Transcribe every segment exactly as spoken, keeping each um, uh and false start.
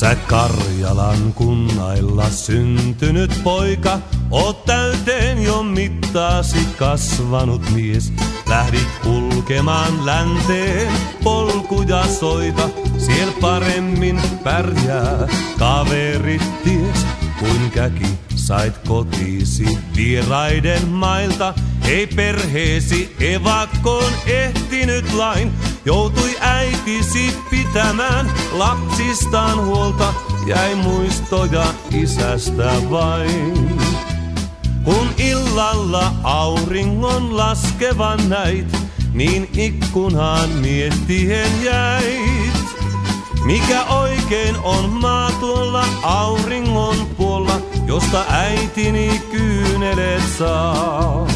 Sä Karjalan kunnailla syntynyt poika, oot täyteen jo mittaasi kasvanut mies. Lähdit kulkemaan länteen, polkuja soita, siel paremmin pärjää kaverit ties. Kuin käki sait kotiisi vieraiden mailta, ei perheesi evakkoon ehtinyt lain. Joutui äitisi pitämään lapsistaan huolta, jäi muistoja isästä vain. Kun illalla auringon laskevan näit, niin ikkunaan miettien jäit. Mikä oikein on maa tuolla auringon puolla, josta äitini kyynelet saa?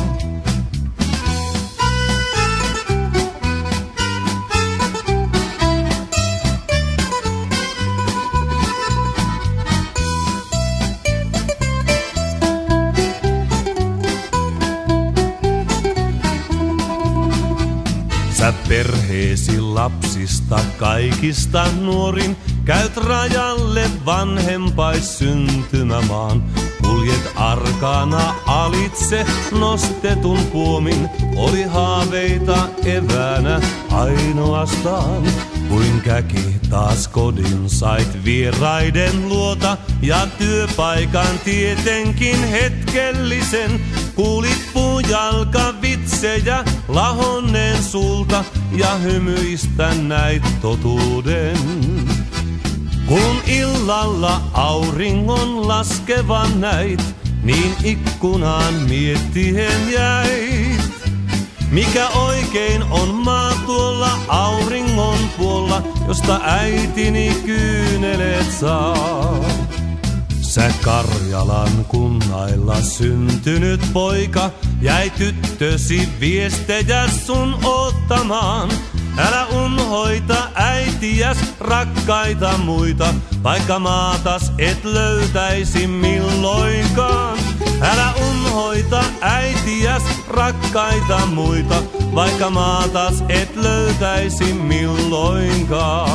Sä perheesi lapsista kaikista nuorin, käyt rajalle vanhempais syntymämaan. Kuljet arkana alitse nostetun puomin, oli haaveita eväänä ainoastaan. Kuin käki taas kodin sait vieraiden luota, ja työpaikan tietenkin hetkellisen. Kuulit puujalkavitsejä lahonneen sulta, ja hymyistä näit totuuden. Kun illalla auringon laskevan näit, niin ikkunaan miettien jäit. Mikä oikein on maa tuolla auringon puolla, josta äitini kyynelet saa? Sä Karjalan kunnailla syntynyt poika, jäi tyttösi viestejä sun ottamaan. Älä unhoita äitiäs, rakkaita muita, vaikka maatas et löytäisi milloinkaan. Älä unhoita äitiäs, rakkaita muita, vaikka maatas et löytäisi milloinkaan.